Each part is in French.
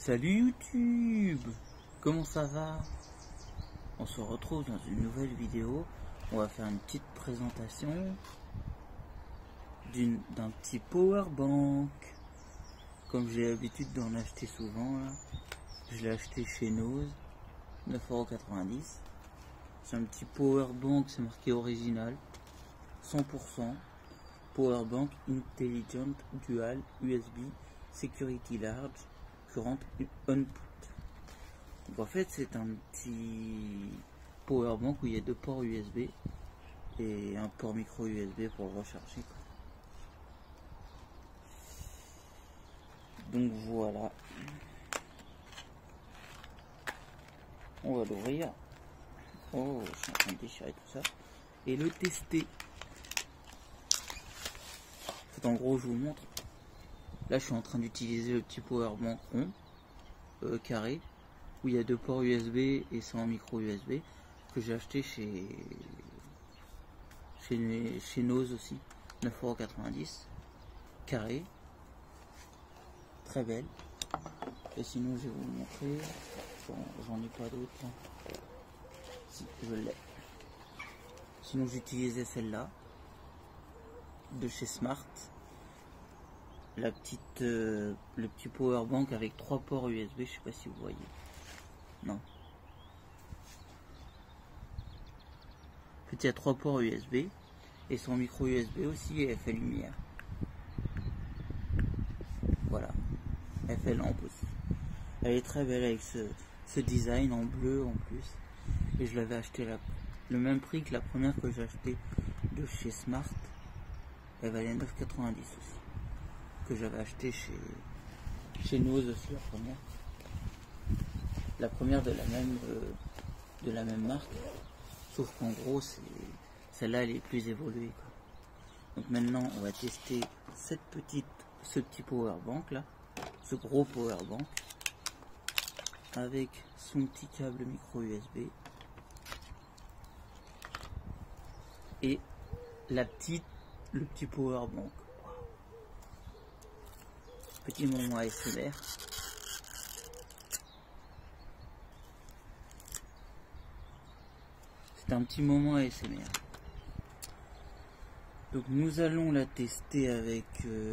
Salut YouTube, comment ça va? On se retrouve dans une nouvelle vidéo. On va faire une petite présentation d'un petit power bank. Comme j'ai l'habitude d'en acheter souvent là. Je l'ai acheté chez Nose, 9,90 €. C'est un petit power bank, c'est marqué original, 100%. Power bank intelligent dual USB security large current input. Donc en fait c'est un petit power bank où il y a deux ports USB et un port micro USB pour le recharger quoi. Donc voilà, on va l'ouvrir. Oh, je suis en train de déchirer tout ça et le tester. En gros, je vous montre. Là, je suis en train d'utiliser le petit power bank rond, carré, où il y a deux ports USB et c'est en micro USB que j'ai acheté chez Nose aussi, 9,90 €, carré, très belle. Et sinon, je vais vous montrer. Bon, j'en ai pas d'autres. Si, je l'ai. Sinon, j'utilisais celle-là de chez Smart. Le petit power bank avec 3 ports USB, je sais pas si vous voyez. Non. En fait, il y a 3 ports USB et son micro USB aussi, et elle fait lumière. Voilà, elle fait lampe aussi. Elle est très belle avec ce design en bleu en plus. Et je l'avais acheté le même prix que la première que j'ai acheté de chez Smart. Elle valait 9,90 € aussi. Que j'avais acheté chez Nose aussi, la première de la même marque, sauf qu'en gros celle-là elle est plus évoluée quoi. Donc maintenant on va tester ce petit power bank là, ce gros power bank avec son petit câble micro USB et le petit power bank. Petit moment ASMR. C'est un petit moment ASMR. Donc nous allons la tester avec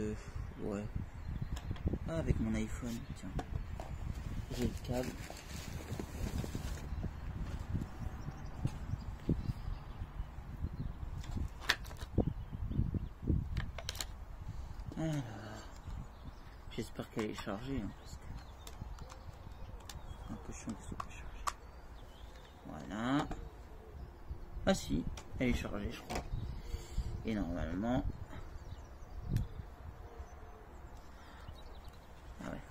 avec mon iPhone. Tiens, j'ai le câble. Alors, j'espère qu'elle est chargée, hein, parce que c'est un peu chiant que ce soit pas chargé. Voilà. Ah si, elle est chargée, je crois. Et normalement, ah ouais.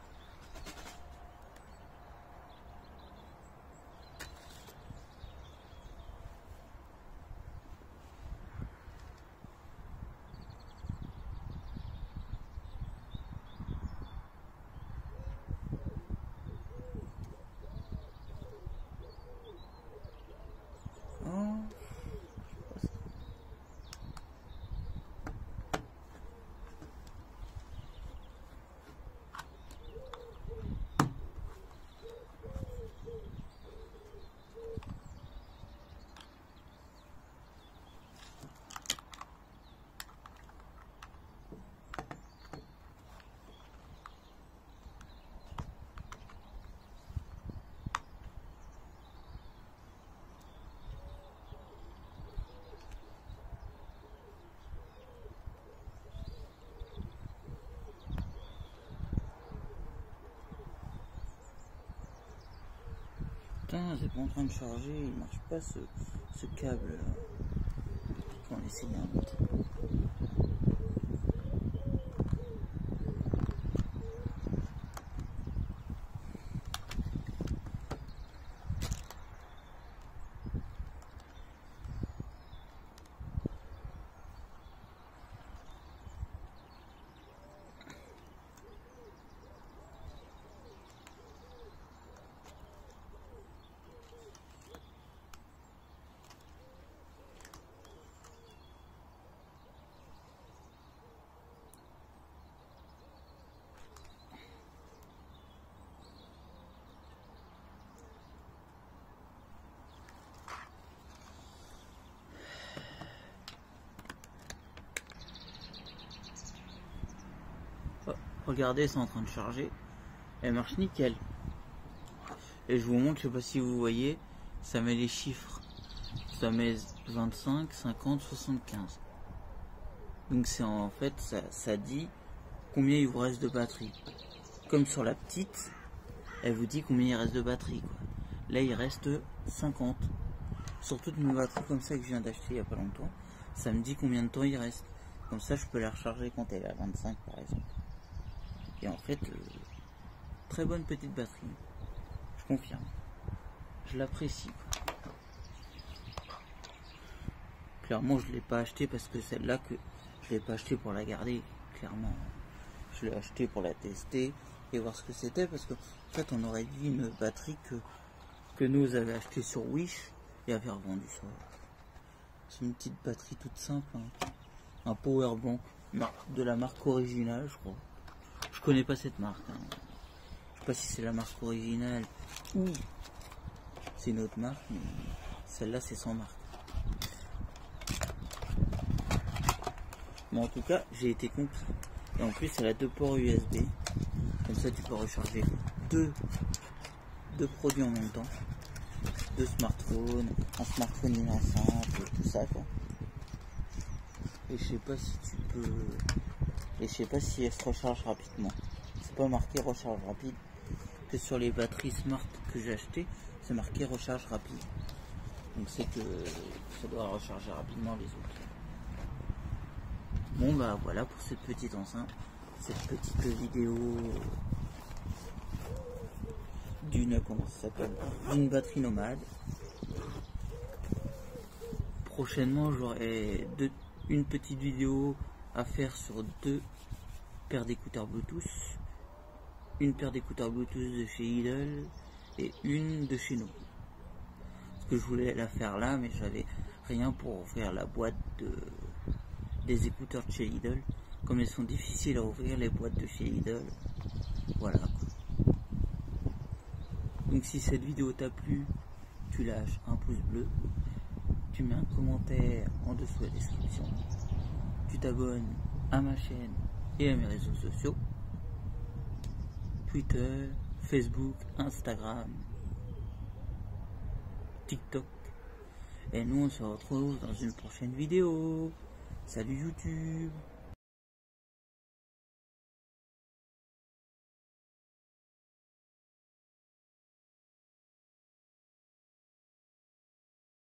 Putain, c'est pas en train de charger, il marche pas ce câble là. On va essayer un autre. Regardez, c'est en train de charger. Elle marche nickel. Et je vous montre, je sais pas si vous voyez, ça met les chiffres. Ça met 25, 50, 75. Donc c'est en fait, ça dit combien il vous reste de batterie. Comme sur la petite, elle vous dit combien il reste de batterie, quoi. Là il reste 50. Sur toutes mes batteries comme ça que je viens d'acheter il n'y a pas longtemps, ça me dit combien de temps il reste. Comme ça je peux la recharger quand elle est à 25 par exemple. Et en fait, très bonne petite batterie. Je confirme. Je l'apprécie. Clairement je ne l'ai pas acheté parce que celle-là, que je l'ai pas acheté pour la garder. Clairement, je l'ai acheté pour la tester et voir ce que c'était, parce que en fait on aurait dit une batterie que nous avait acheté sur Wish et avait revendu ça. C'est une petite batterie toute simple, hein. Un power bank de la marque originale, je crois. Je connais pas cette marque, hein. Je sais pas si c'est la marque originale ou c'est une autre marque, mais celle-là c'est sans marque. Mais en tout cas, j'ai été conquis. Et en plus, elle a 2 ports USB. Comme ça, tu peux recharger deux produits en même temps. 2 smartphones, un smartphone une enceinte, tout ça, quoi. Et je sais pas si tu peux... Et je sais pas si elle se recharge rapidement. C'est pas marqué recharge rapide. Que sur les batteries smart que j'ai acheté, c'est marqué recharge rapide. Donc c'est que ça doit recharger rapidement les autres. Bon bah voilà pour cette petite enceinte, cette petite vidéo d'une, comment ça s'appelle, d'une batterie nomade. Prochainement j'aurai une petite vidéo à faire sur 2 paires d'écouteurs Bluetooth, une paire d'écouteurs Bluetooth de chez Lidl et une de chez nous. Parce que je voulais la faire là, mais j'avais rien pour ouvrir la boîte des écouteurs de chez Lidl. Comme elles sont difficiles à ouvrir, les boîtes de chez Lidl, voilà. Donc si cette vidéo t'a plu, tu lâches un pouce bleu, tu mets un commentaire en dessous de la description, tu t'abonnes à ma chaîne et à mes réseaux sociaux, Twitter, Facebook, Instagram, TikTok. Et nous on se retrouve dans une prochaine vidéo. Salut YouTube!